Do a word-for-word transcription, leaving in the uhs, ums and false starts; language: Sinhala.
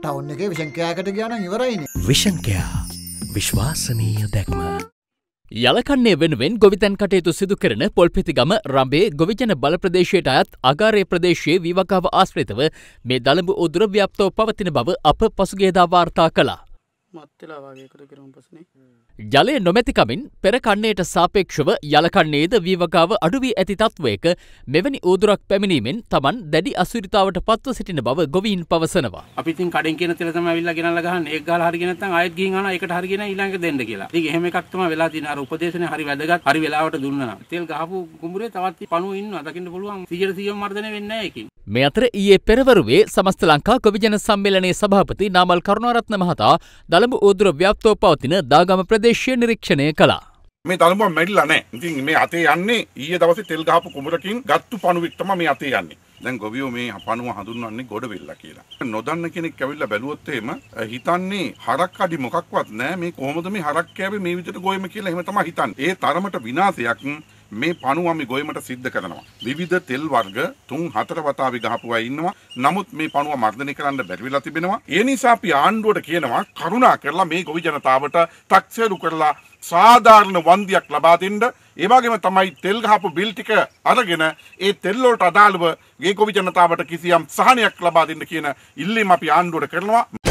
ටවුන් එකේ විෂන් කෑකට ගියා නම් ඉවරයිනේ. විෂන් කෑ විශ්වාසනීය දැක්ම. යලකන්නේ වෙනුවෙන් ගොවිතැන් කටයුතු සිදු කරන පොල්පිතිගම රඹේ ගොවිජන බල ප්‍රදේශයට අයත් අගාරේ ප්‍රදේශයේ විවකාව ආශ්‍රිතව මේ දළඹු උදුර ව්‍යාප්තව පවතින බව අප පසුගියදා වාර්තා කළා. ජලය නොමැතිකමින් පෙර කන්නයට සාපේක්ෂව යලකන්නේද වීවකාව අඩු වී ඇති තත්වයක මෙවැනි ඌදුරක් පැමිණීමෙන් Taman දැඩි අසුරිතාවට පත්ව සිටින බව ගොවීන් පවසනවා. අපි ඉතින් කඩෙන් කියන තෙල තමයි අවිල්ලා ගෙනල්ලා ගහන්නේ. ඒක ගාලා හරි ගෙන නැත්නම් ආයෙත් ගිහින් ආනවා ඒකට හරි ගෙන ඊළඟට දෙන්න කියලා. ඉතින් එහෙම එකක් තමයි වෙලා තියෙන්නේ. අර උපදේශනේ හරි වැදගත්. හරි වෙලාවට දුන්නා නම්. තෙල් ගහපු කුඹුරේ තවත් පණුව ඉන්නවා. දකින්න පුළුවන් සීයට සීයම මර්ධනය වෙන්නේ නැහැ ඒකින්. මේ අතර ඊයේ පෙරවරුවේ සමස්ත ලංකා ගොවිජන සම්මේලනයේ සභාපති නාමල් කරුණාරත්න මහතා දළඹු ඌදුර ව්‍යාප්තව පවතින දාගම ප්‍රදේශය නිරීක්ෂණය කළා. මේ දළඹුව මැරිලා නැහැ. ඉතින් මේ අතේ යන්නේ ඊයේ දවසේ තෙල් ගහපු කුඹරකින් ගත්තු පණුවෙක් තමයි මේ අතේ යන්නේ. දැන් ගොවියෝ මේ පණුව හඳුන්වන්නේ ගොඩවෙල්ල කියලා. නොදන්න කෙනෙක් ඇවිල්ලා බැලුවොත් එහෙම හිතන්නේ හරක් අඩි මොකක්වත් නැහැ. මේ කොහොමද මේ හරක් කෑවේ මේ විදිහට ගොයම කියලා එහෙම තමයි හිතන්නේ. ඒ තරමට විනාශයක් මේ පණුව අපි ගොයමට සිද්ධ කරනවා. විවිධ තෙල් වර්ග තුන් හතර වතාවේ ගහපු අය ඉන්නවා. නමුත් මේ පණුව මර්ධනය කරන්න බැරි වෙලා තිබෙනවා. ඒ නිසා අපි ආණ්ඩුවට කියනවා කරුණා කරලා මේ ගොවි ජනතාවට 탁සේරු කරලා සාධාරණ වන්දියක් ලබා දෙන්න. ඒ වගේම තමයි තෙල් ගහපු බිල් ටික අරගෙන ඒ තෙල් වලට අදාළව මේ ගොවි ජනතාවට කිසියම් සහනයක් ලබා දෙන්න කියන ඉල්ලීම අපි ආණ්ඩුවට කරනවා.